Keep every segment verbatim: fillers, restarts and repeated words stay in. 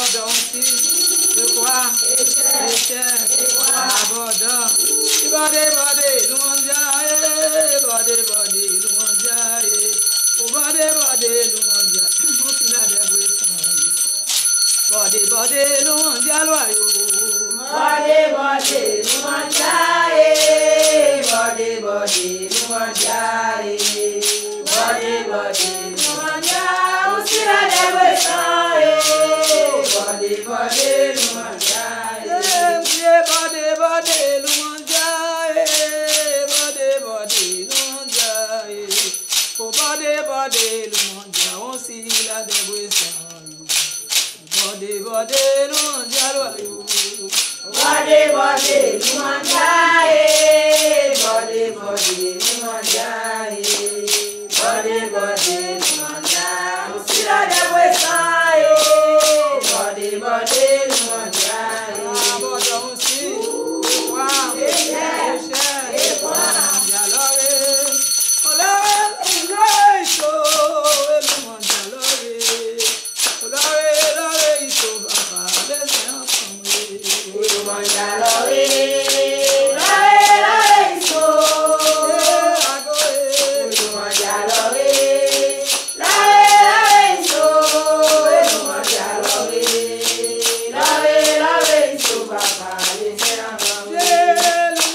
abọ́dọ̀ ń sí epo a ẹ̀ṣẹ̀ abọ́dọ̀ ìbọ̀dé bọ̀dé ló ń já ẹ̀ bọ̀dé bọ̀dé ló ń já ẹ̀ bọ̀dé bọ̀dé ló ń já ó sì ládẹ́ bó sàn yìí bọ̀dé bọ̀dé ló ń já lọ́yọ̀ bọ̀dé bọ̀dé ló ń já ẹ̀ bọ̀dé bọ̀dé ló ń já ẹ̀ bọ̀dé bọ̀dé ló ń já ó sì ládẹ́ bó sàn yìí bọ̀dé bọ̀dé ló ń já ẹ̀ bọ̀dé bọ̀dé ló ń já ẹ̀ bọ̀dé bọ̀dé ló ń já ẹ̀ bọ̀dé bọ̀dé ló ń já ó sì ládẹ́ bó sàn yìí bọ̀dé bọ̀dé ló ń já lọ́yọ̀. bọ̀dé bọ̀dé ló ń já ẹ̀ bọ̀dé bọ̀dé ló ń já ẹ̀ bọ̀dé bọ̀dé ló ń já ó sì ládẹ́ bó sàn yìí bọ̀dé bọ̀dé ló ń já ẹ̀ abọ́dọ̀ ń sí wá ẹ̀ṣẹ̀ ìjà lọ́rẹ́ ọlọ́rẹ́ ìlú èso èlùmọ̀jà lọ́rẹ́ ọlọ́rẹ́ lọ́rẹ́ ìṣó bàbá lẹ́sẹ̀ ọkùnrin olùmọ̀jà lọ́rẹ́ lọ́rẹ́ lọ́rẹ́ ìṣó olùmọ̀jà lọ́rẹ́ lọ́rẹ́ lọ́rẹ́ ìṣó olùmọ̀jà lọ́rẹ́ lọ́rẹ́ lọ́rẹ́ ìṣó bàbá lẹ́sẹ̀ ọkùnrin.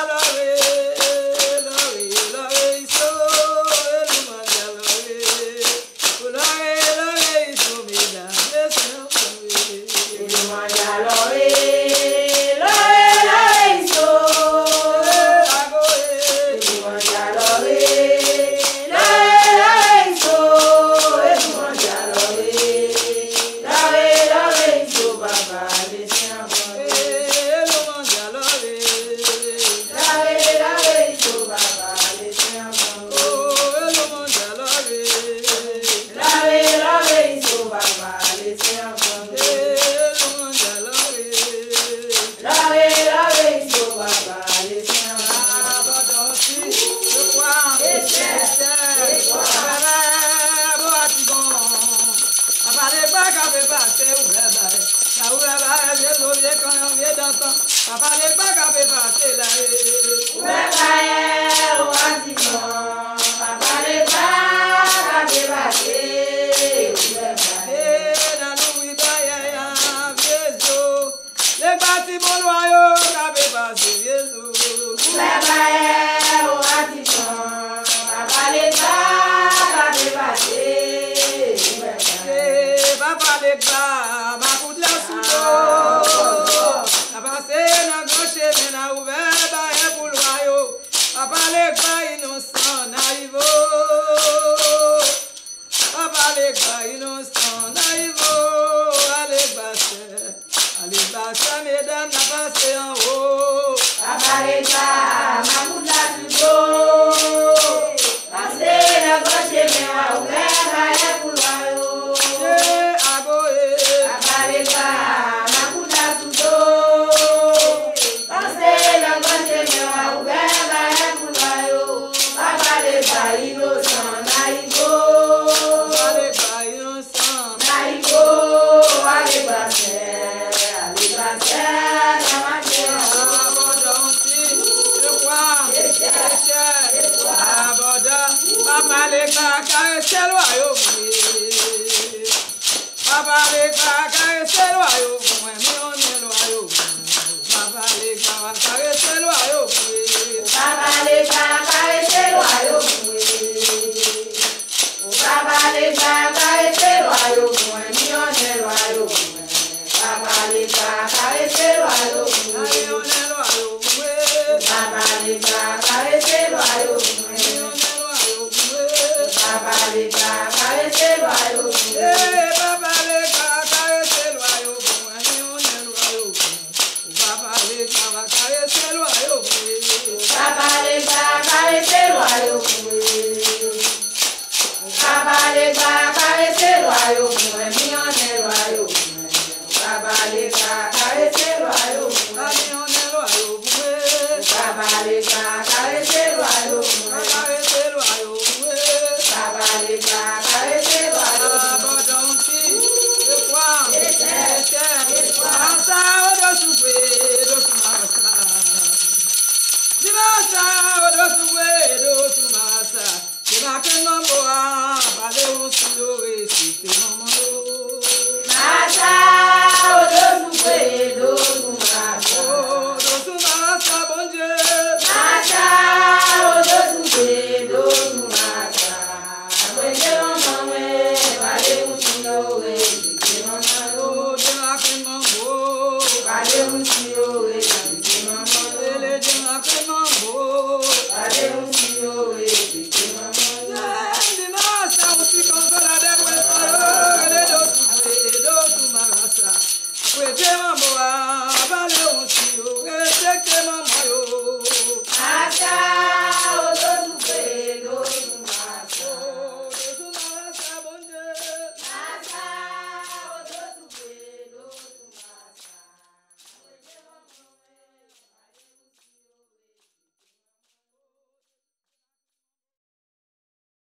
olùmọ̀jà lọ́rẹ́ lọ́rẹ́ lọ́rẹ́ ìṣó olùmọ̀jà lọ́rẹ́ lọ́rẹ́ lọ́rẹ́ ìṣó olùmọ̀jà lọ́rẹ́ lọ́rẹ́ lọ́rẹ́ ìṣó bàbá lẹ́sẹ̀ ọkùnrin. lọ́rẹ́ lọ́rẹ́ ìṣó bàbá lẹ́sẹ̀ ọkùnrin. lọ́rẹ́ lọ́rẹ́ ìṣó bàbá lẹ́sẹ̀ ọkùnrin. lọ́rẹ́ lọ́rẹ́ ìṣó bàbá lẹ́sẹ̀ ọkùnrin. Papa le gbà kàfé fàṣẹ láyé. Bàbá yẹn wá ti mọ̀, bàbá lè bá kàdé bàdé, bàbá Ṣé nánú ìgbà yẹn yá Jésù? Lẹ́gbà tí mo lọ ayọ̀ kàfé fàṣẹ Jésù. bàbá yẹn wá ti mọ̀, bàbá lè bá kàdé bàdé, bàbá Ṣé bàbá lè gbà màkúndé sùdó? Bàbá ṣe nàgọ́ ṣe mi nà wùbẹ́ bá yẹ kúlù ayọ̀. Bàbá lè gbà inú sàn náà ìbò. Bàbá lè gbà inú sàn náà ìbò. Alẹ́ gbàṣẹ, alẹ́ gbàṣẹ mi dáná bá ṣe hàn wò. bàbá lè bá màkúndà dúró. Pàṣẹ lọ́gọ́ ṣe mẹ́wàá òwẹ́ bá yẹ kúrò ayọ̀. Ṣé àgọ́ ẹ̀? Bàbá lè bá màkúndà dúró. Pàṣẹ lọ́gọ́ ṣe mẹ́wàá òwẹ́ bá yẹ kúrò ayọ̀. Bàbá lè bá ìlú sàn náà igbó. Bàbá lè gbà inú sàn. Náà igbó àlègbàṣẹ àlègbàṣẹ làwọn ṣe hàn. Abọ́dọ̀ ń sí ìwà ẹ̀ṣẹ̀ abọ́dọ̀. Bàbá lè gbà ká ẹ̀ṣẹ̀ lọ́wọ́ yóò mú mi. Bàbá lè gbà